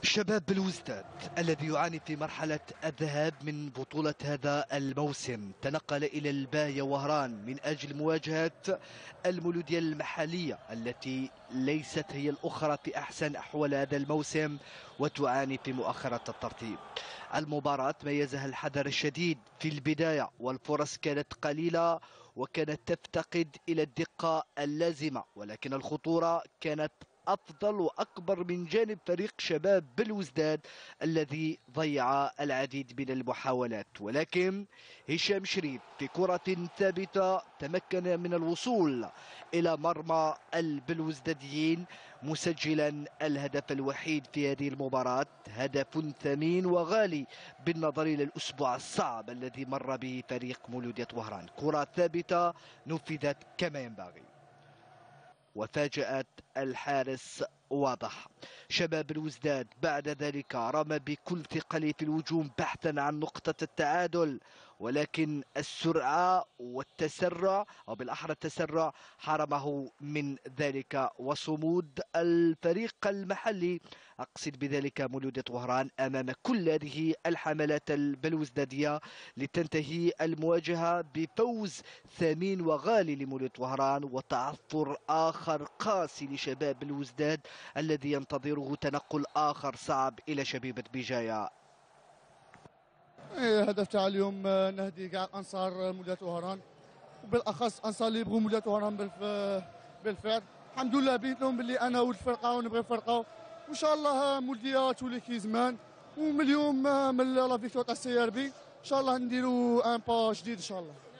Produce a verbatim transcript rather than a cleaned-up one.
شباب بلوزداد الذي يعاني في مرحلة الذهاب من بطولة هذا الموسم تنقل إلى الباية وهران من أجل مواجهة المولودية المحلية التي ليست هي الأخرى في أحسن أحوال هذا الموسم وتعاني في مؤخرة الترتيب. المباراة ميزها الحذر الشديد في البداية والفرص كانت قليلة وكانت تفتقد إلى الدقة اللازمة، ولكن الخطورة كانت أفضل وأكبر من جانب فريق شباب بلوزداد الذي ضيع العديد من المحاولات. ولكن هشام شريف في كرة ثابتة تمكن من الوصول إلى مرمى البلوزداديين مسجلا الهدف الوحيد في هذه المباراة، هدف ثمين وغالي بالنظر إلى الأسبوع الصعب الذي مر به فريق مولودية وهران. كرة ثابتة نفذت كما ينبغي وفاجأت الحارس واضح. شباب الوزداد بعد ذلك رمى بكل ثقله في الهجوم بحثا عن نقطة التعادل، ولكن السرعة والتسرع أو بالأحرى التسرع حرمه من ذلك، وصمود الفريق المحلي أقصد بذلك مولودية وهران أمام كل هذه الحملات البلوزدادية لتنتهي المواجهة بفوز ثمين وغالي لمولودية وهران وتعثر آخر قاسي لشباب الوزداد الذي ينتظره تنقل آخر صعب إلى شبيبة بجاية. الهدف تاع اليوم نهدي كاع انصار مولودية وهران وبالاخص انصار اللي يبغوا مولودية وهران بالفعل. الحمد لله بينت لهم باللي انا والفرقه ونبغي الفرقه، وان شاء الله مولودية تولي كي زمان، ومن اليوم من لا فيكتور تاع السي ار بي ان شاء الله نديروا ان با جديد ان شاء الله.